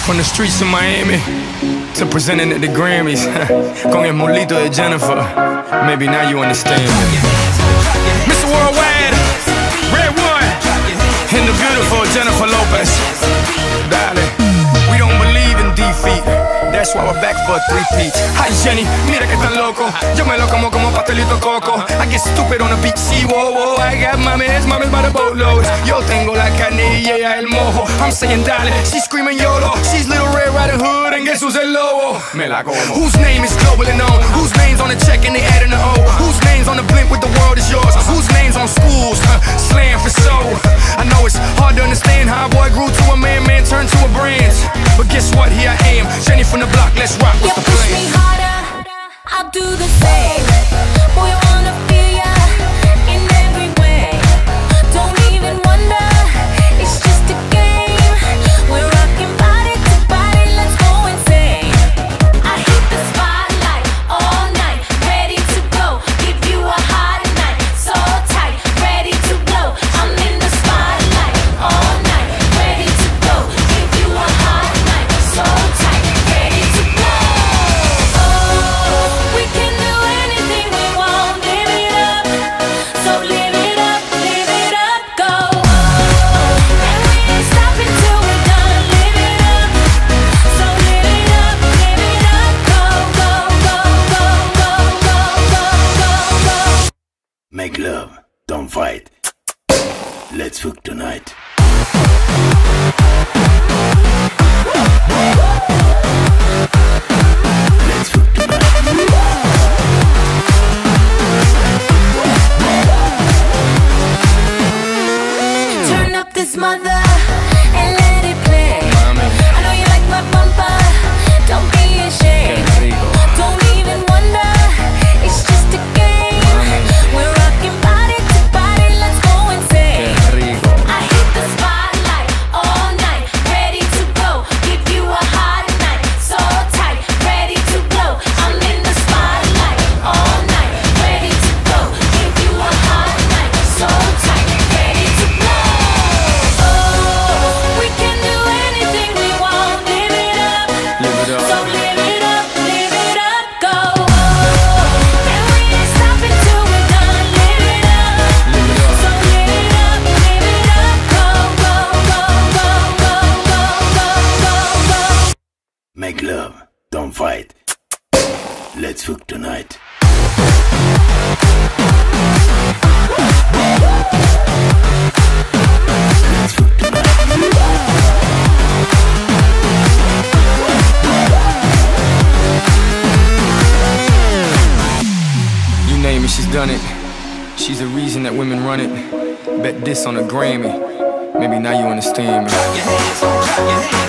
From the streets of Miami to presenting at the Grammys con el molito de Jennifer. Maybe now you understand. Mr. Worldwide, Red One, and the beautiful Jennifer Lopez. Darling, we don't believe in defeat. That's why we're back for a three-peat. Hi Jenny, mira que tan loco. Yo me lo como pastelito coco. I get stupid on the beach, see, whoa, whoa. I got mames by the boatload. Yo tengo la carne y ella el mojo. I'm saying dale, she's screaming YOLO. She's Little Red Riding Hood and guess who's el lobo? Me la como. Whose name is globally known? Whose name's on the check and they adding the O? Whose name's on the blimp with the world is yours? Whose name's on schools? Slam for soul. I know it's hard to understand how a boy grew to a man turned to a brand. But guess what? Here I am, Jenny from the block. Let's rock. What's the plan? You push me harder, I'll do the same. Boy, I wanna feel ya in every way. Don't even wonder, it's just a game. We're rocking body to body, let's go insane. I hit the spotlight all night, ready to go. Give you a hot night, so tight, ready to blow. I'm in the spotlight all night, ready to go. Give you a hot night, so tight, ready to blow. Oh, we can do anything we want, live it up. So live it up, go. Oh, and we ain't stopping till we're done, live it up. So live it up, go, go, go, go, go, go, go, go, go. Make love, don't fight. Let's fuck tonight. Let's fuck tonight. Turn up this mother and let it play. I know you like my bumper, don't be ashamed. Don't even wonder, it's just a game. We're rocking body to body, let's go insane. I hit the spotlight all night, ready to go. Give you a hot night, so tight, ready to blow. I'm in the spotlight all night, ready to go. Give you a hot night, so tight, ready to blow. Oh, we can do anything we want, live it up. So live it up, go. Oh, and we ain't stopping till we're done, live it up. So live it up, go, go, go, go, go, go, go, go. Make love, don't fight. Let's fuck tonight. Let's fuck tonight. You name it, she's done it. She's the reason that women run it. Bet this on a Grammy. Maybe now you understand me.